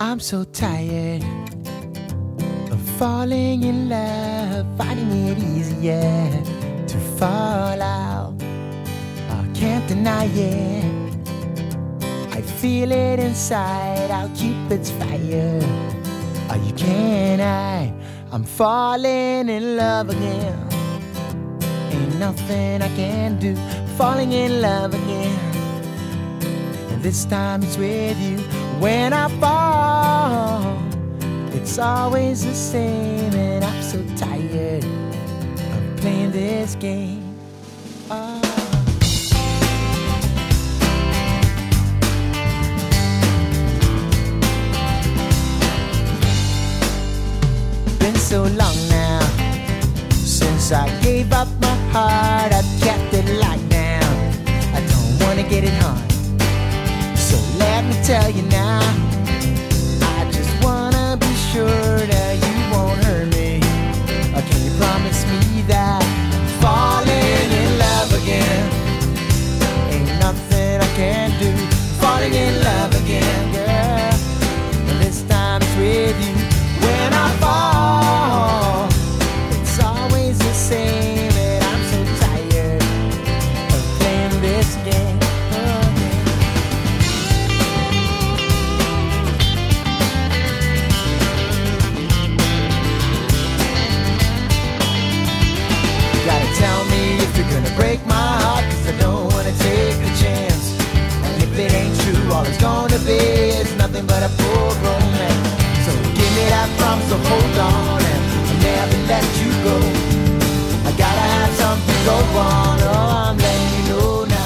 I'm so tired of falling in love, finding it easier to fall out. I can't deny it. I feel it inside, I'll keep its fire. Oh, you can't hide, I'm falling in love again. Ain't nothing I can do, falling in love again. And this time it's with you. When I fall, it's always the same. And I'm so tired of playing this game. Oh. Been so long now since I gave up my heart. I've kept it locked down, I don't wanna get it hard. So let me tell you now, I just wanna be sure that you won't hurt me. Or can you promise me that falling in love again ain't nothing I can do? Falling in love again, girl. And this time it's with you. When I fall, it's always the same. And I'm so tired of playing this game. Tell me if you're gonna break my heart, 'cause I don't wanna take a chance. And if it ain't true, all it's gonna be is nothing but a poor romance. So give me that promise to hold on, and I'll never let you go. I gotta have something go on, oh, I'm letting you know now.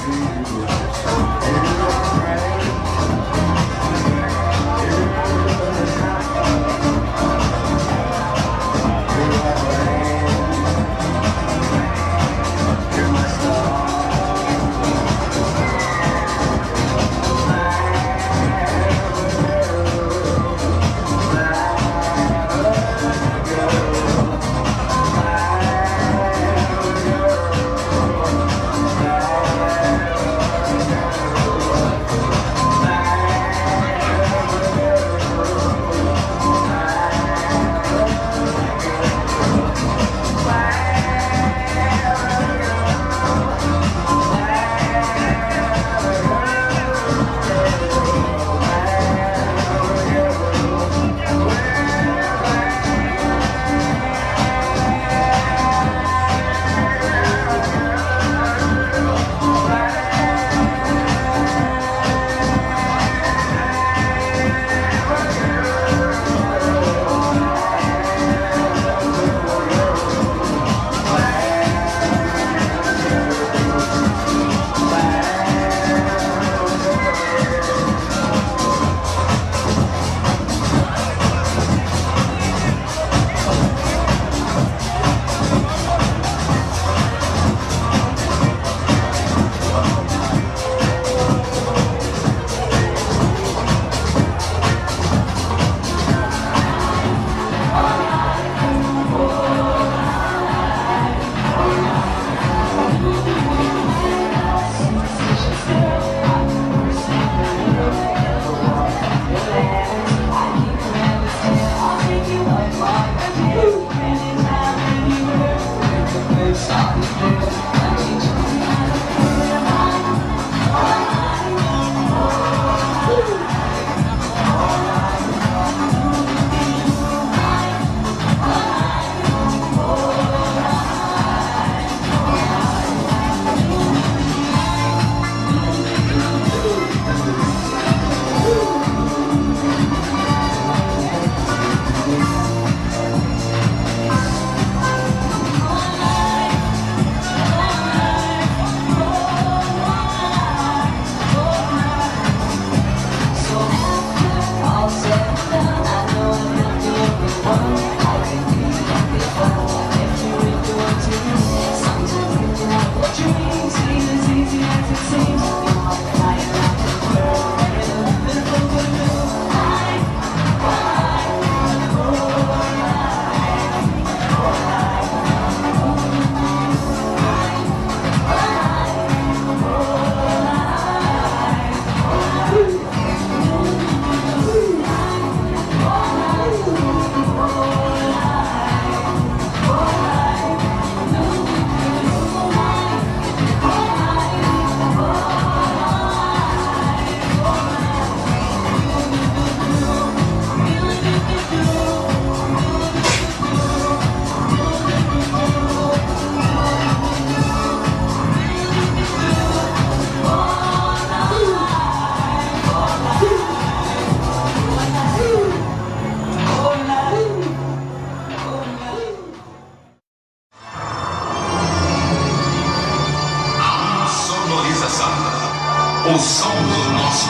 O som do nosso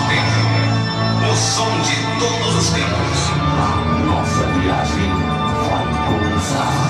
tempo. O som de todos os tempos. A nossa viagem vai começar.